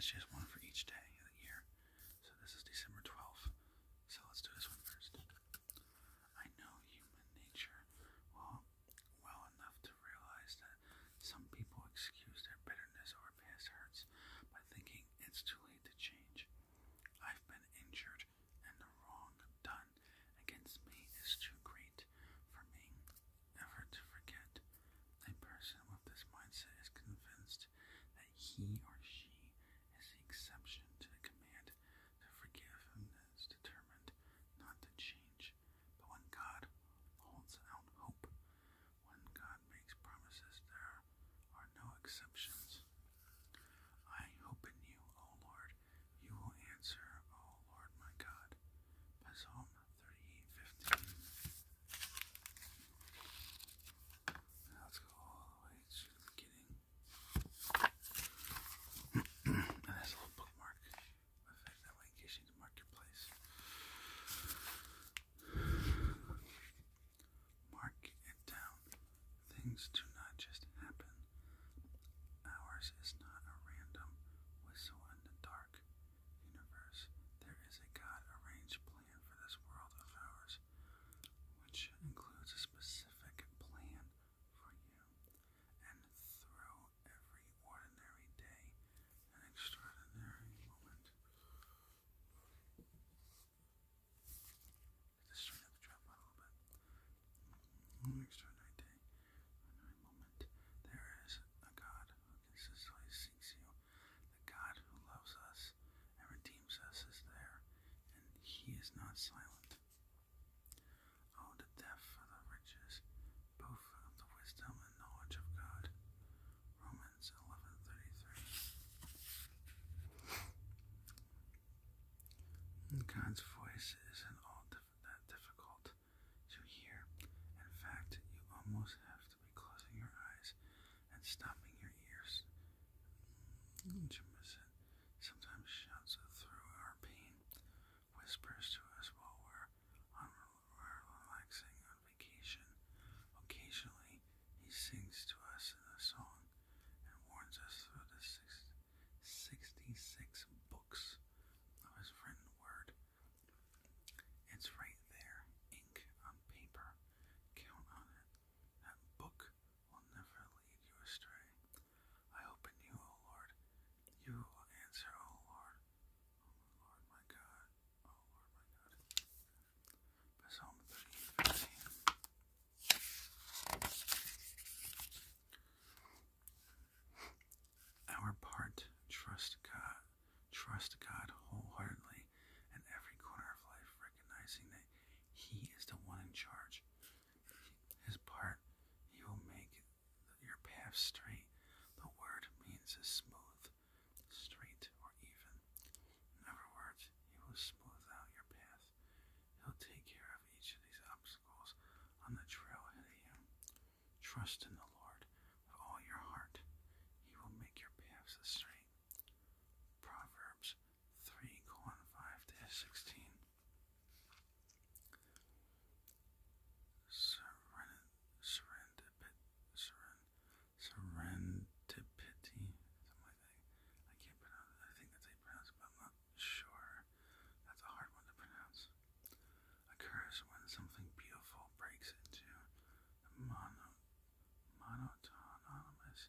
It's just one for each day of the year. So this is December 12th. So let's do this one first. I know human nature well enough to realize that some people excuse their bitterness over past hurts by thinking it's too late to change. I've been injured, and the wrong done against me is too great for me ever to forget. A person with this mindset is convinced that he or she is the exception to the command to forgive and is determined not to change. But when God holds out hope, when God makes promises, there are no exceptions. I hope in you, O Lord. You will answer, O Lord my God. Psalm 38:15. Now let's go all the way to the beginning. And there's a little bookmark with it, that way in case you need to mark your place. Mark it down. Things do not just happen. Ours is not a random whistle in the dark universe. There is a God-arranged plan for this world of ours, which includes a specific plan for you. And through every ordinary day, an extraordinary moment. Get the string of the drop out a little bit. An extraordinary day, ordinary moment. There is a God who consistently seeks you. The God who loves us and redeems us is there, and He is not silent. Oh, the depth of the riches, both of the wisdom and knowledge of God. Romans 11:33. God's voice isn't all that difficult to hear. In fact, you almost have to be closing your eyes and stopping your ears to miss it. Sometimes shouts through our pain, whispers to us while we're relaxing on vacation. Occasionally, He sings to us in a song and warns us through the 66 books of His written word. It's right there, ink on paper. Count on it. That book will never lead you astray. I hope in you, O Lord. You will answer, O Lord. O Lord my God. O Lord my God. Psalm 38:15. Our part, trust God wholeheartedly in every corner of life, recognizing that He is the one in charge. His part, He will make your path straight. The word means is smooth, straight, or even. In other words, He will smooth out your path. He'll take care of each of these obstacles on the trail ahead of you. Trust in the Lord with all your heart. He will make your paths straight. Proverbs 3:5-16. Serendipity, something like that. I can't pronounce it. I think that's how you pronounce it, but I'm not sure. That's a hard one to pronounce. Occurs when something beautiful breaks into monotonous,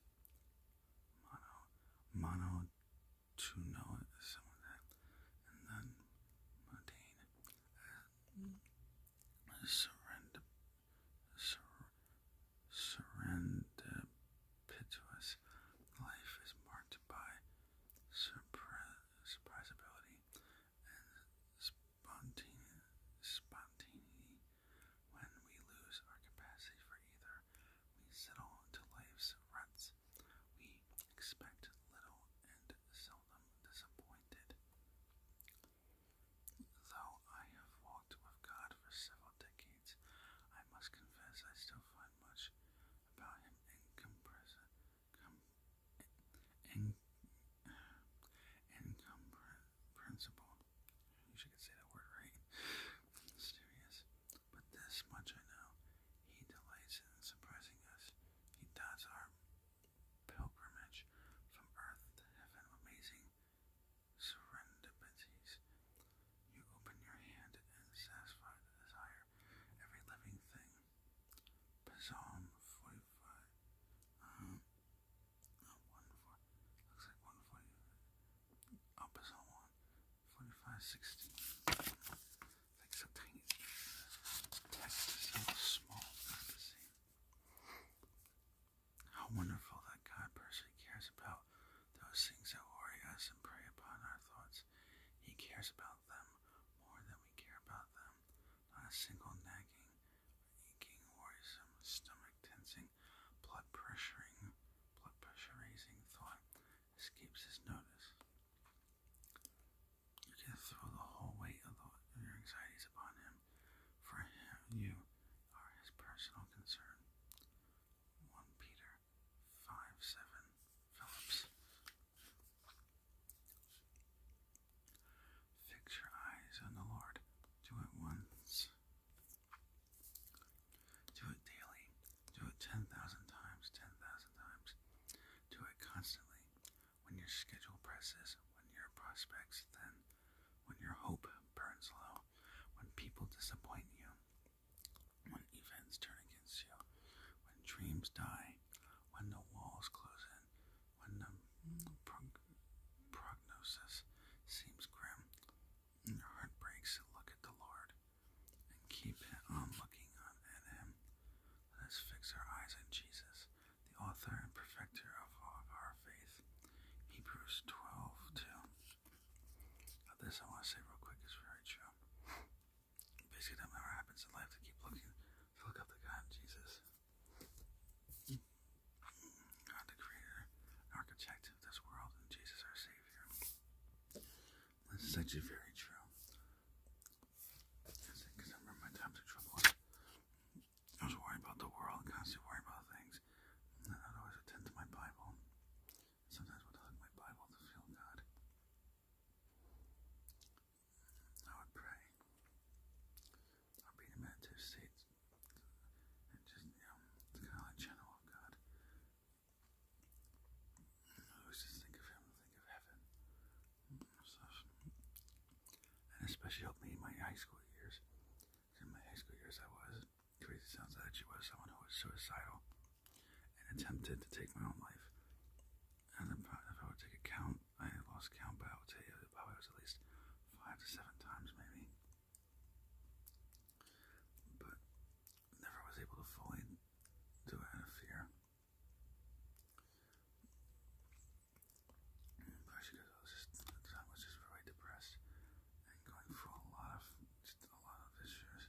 monotonous, some of that, and then mundane. Serendipitous life is marked by surprisability and spontaneity. When we lose our capacity for either, we settle into life's ruts. We expect little and seldom desire 16. Like so tiny. Text is so small not to see. How wonderful that God personally cares about those things that worry us and prey upon our thoughts. He cares about them more than we care about them. Not a single nagging, aching, worrisome, stomach tensing, blood pressure raising thought escapes his notice. You can throw the whole weight of your anxieties upon him, for you are his personal concern. 1 Peter 5:7. Phillips. Fix your eyes on the Lord. Do it once. Do it daily. Do it 10,000 times, 10,000 times. Do it constantly. When your schedule presses, when your prospects thin, when your hope burns low, when people disappoint you, when events turn against you, when dreams die, when the walls close in, when the prognosis seems grim, and your heart breaks, look at the Lord and keep on looking at him. Let us fix our eyes on Jesus, the author and perfecter of our faith. Hebrews 12:2. Now this I want to say real quick is very true. Basically, that never happens in life to keep looking, to look up to God, Jesus. God, the creator, architect of this world, and Jesus, our Savior. This is actually very true. Because I remember my times of trouble. I was worried about the world, constantly worried about things. And I'd always attend to my Bible. Sometimes I would hug my Bible to feel God. I would pray. I would be in a meditative state. And just, it's kind of like channel of God. I always just think of him, think of heaven. And especially helped me in my high school years. In my high school years, I was, crazy sounds, I actually was someone who was suicidal and attempted to take my own life. And if I would take a count, I lost count, but I would say it probably was at least 5 to 7 times maybe. But never was able to fully do it out of fear. Partially because at the time I was just really depressed and going through a lot of issues.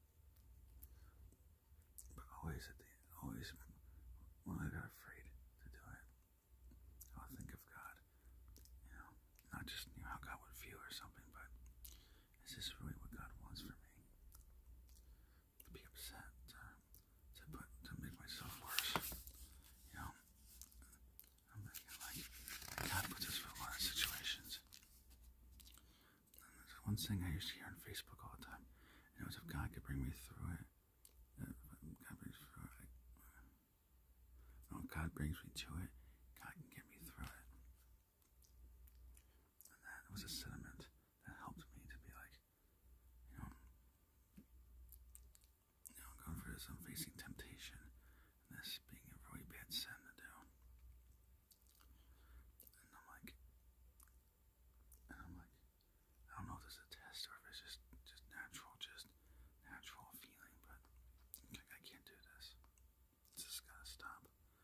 But always when I got afraid to do it, I would think of God. Not just how God would feel or something, but is this really what God wants for me? To be upset, to make myself worse. I'm thinking like God puts us for a lot of situations. And there's one thing I used to hear on Facebook all the time, and it was if God could bring me through it. God brings me to it, God can get me through it. And that was a sentiment that helped me to be like, going for this, I'm facing temptation, and this being a really bad sin to do. And I'm like, I don't know if this is a test or if it's just natural feeling, but I can't do this. It's just gotta stop.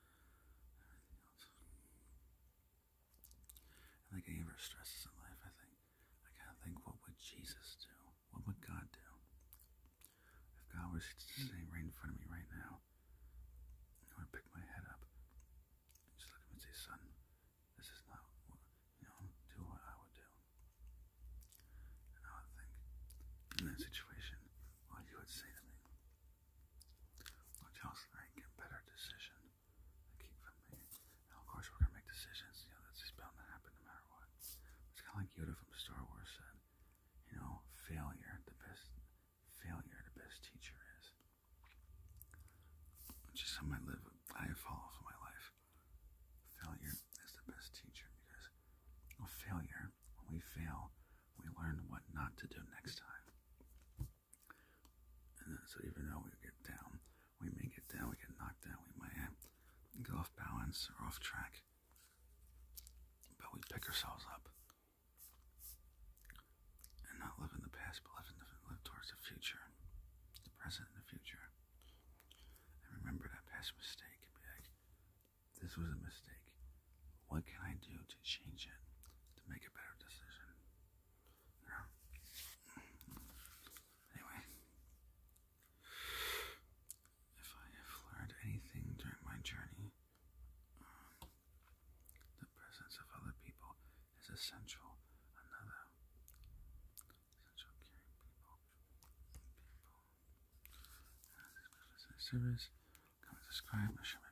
Like any of our stresses in life, I kind of think, what would Jesus do? What would God do? If God was sitting right in front of me right now, I would pick my head up and just look at me and say, son, this is not what, do what I would do. And I would think, in that situation, what he would say to me, well, Chelsea, I can get a better decision to keep from me. Now, of course, we're going to make decisions, that's just bound to happen no matter what. It's kind of like Yoda from Star Wars said, failure, the best teacher is. Which is something I follow for my life. Failure is the best teacher because failure, when we fail, we learn what not to do next time. And then, so even though we get down, we may get down, we get knocked down, we might go off balance or off track, but we pick ourselves up. towards the future, the present and the future, and remember that past mistake and be like, this was a mistake. What can I do to change it, to make a better decision? You know? Anyway, if I have learned anything during my journey, the presence of other people is essential. Another essential caring people. Service. Come and describe. Show me